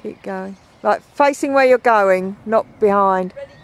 Keep going. Like facing where you're going, not behind. Ready?